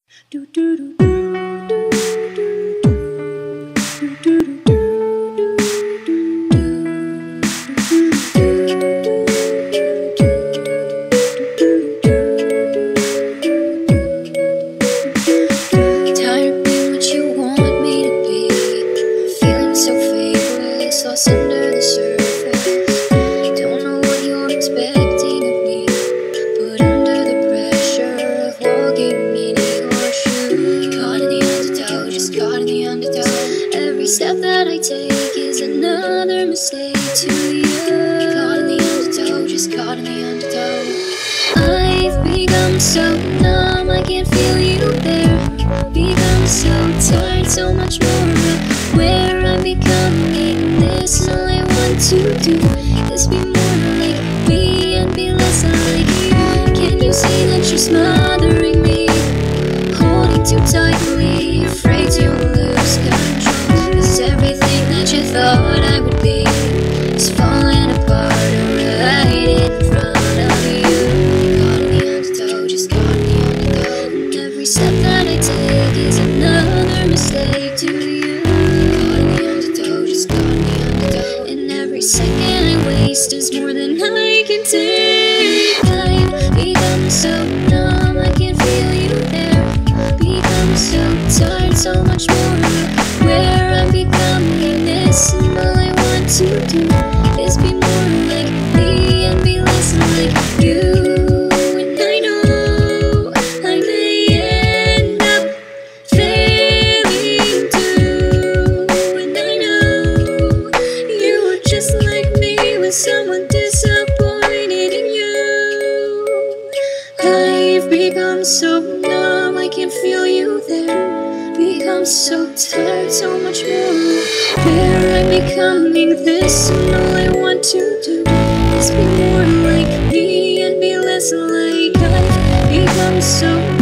Do do do do do do do do do. Lost under the surface. Don't know what you're expecting of me, but under the pressure of walking in your shoes, caught in the undertow, just caught in the undertow. Every step that I take is another mistake to you. Caught in the undertow, just caught in the undertow. I've become so numb, I can't feel you there. Become so tired, so much more of where I'm becoming. This all I want to do is be more like me and be less like you. Can you see that you're smothering me, holding too tightly, afraid to lose control? 'Cause everything that you thought I would be is falling apart right in front of you. Caught in the undertow, just caught in the undertow. And every step that I take is another mistake to you. Caught in the undertow, just caught in the undertow. And every second I waste is more than I can take. I've become so numb, I can't feel you there. Become so tired, so much more of where I'm becoming. This and all I want to do is be more like me and be less like you. And I know I may end up failing too. And I know you were just like me with someone disappointed in you. I've become so numb, I can't feel you there. Become so tired, so much more where I'm becoming. This and all I want to do is be more like me and be less like I've become so